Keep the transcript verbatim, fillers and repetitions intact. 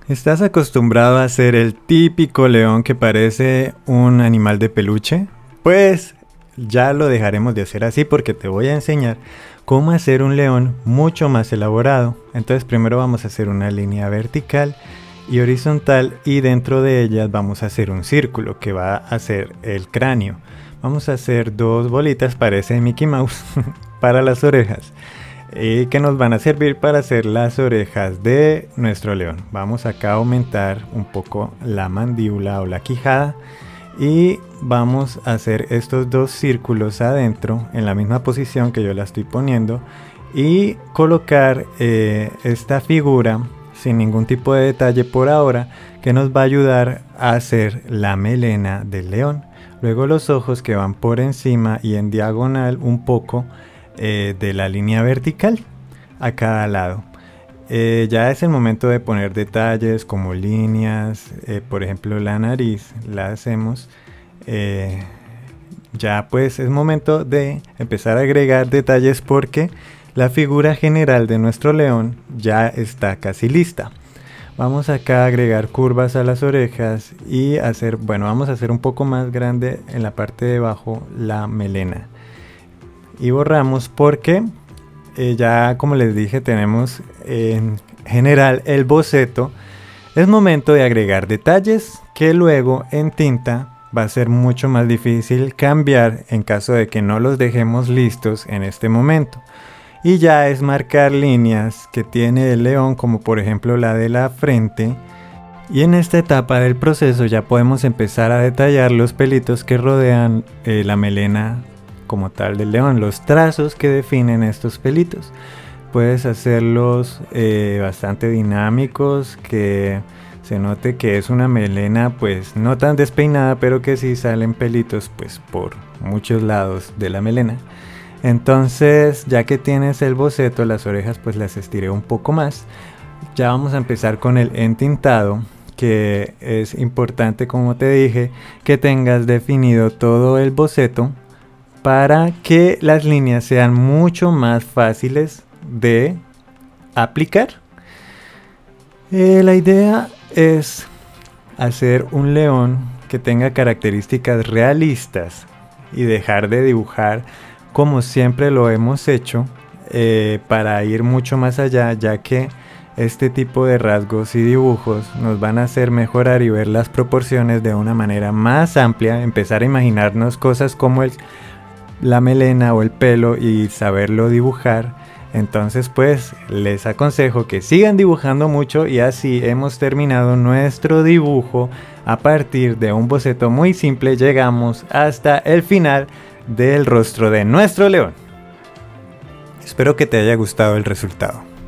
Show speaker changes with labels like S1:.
S1: ¿Estás acostumbrado a ser el típico león que parece un animal de peluche? Pues ya lo dejaremos de hacer así porque te voy a enseñar cómo hacer un león mucho más elaborado. Entonces primero vamos a hacer una línea vertical y horizontal y dentro de ellas vamos a hacer un círculo que va a ser el cráneo. Vamos a hacer dos bolitas, parece Mickey Mouse, para las orejas. Y que nos van a servir para hacer las orejas de nuestro león. Vamos acá a aumentar un poco la mandíbula o la quijada y vamos a hacer estos dos círculos adentro en la misma posición que yo la estoy poniendo y colocar eh, esta figura sin ningún tipo de detalle por ahora, que nos va a ayudar a hacer la melena del león. Luego los ojos que van por encima y en diagonal un poco Eh, de la línea vertical a cada lado. Eh, ya es el momento de poner detalles como líneas, eh, por ejemplo la nariz la hacemos. Eh, ya pues es momento de empezar a agregar detalles porque la figura general de nuestro león ya está casi lista. Vamos acá a agregar curvas a las orejas y hacer, bueno, vamos a hacer un poco más grande en la parte de abajo la melena. Y borramos porque eh, ya como les dije tenemos en general el boceto. Es momento de agregar detalles que luego en tinta va a ser mucho más difícil cambiar en caso de que no los dejemos listos en este momento. Y ya es marcar líneas que tiene el león, como por ejemplo la de la frente. Y en esta etapa del proceso ya podemos empezar a detallar los pelitos que rodean eh, la melena como tal del león, los trazos que definen estos pelitos. Puedes hacerlos eh, bastante dinámicos, que se note que es una melena pues no tan despeinada, pero que sí salen pelitos pues por muchos lados de la melena. Entonces, ya que tienes el boceto, las orejas pues las estiré un poco más. Ya vamos a empezar con el entintado, que es importante, como te dije, que tengas definido todo el boceto para que las líneas sean mucho más fáciles de aplicar. Eh, la idea es hacer un león que tenga características realistas y dejar de dibujar como siempre lo hemos hecho, eh, para ir mucho más allá, ya que este tipo de rasgos y dibujos nos van a hacer mejorar y ver las proporciones de una manera más amplia, empezar a imaginarnos cosas como el la melena o el pelo y saberlo dibujar. Entonces pues les aconsejo que sigan dibujando mucho y así hemos terminado nuestro dibujo. A partir de un boceto muy simple llegamos hasta el final del rostro de nuestro león. Espero que te haya gustado el resultado.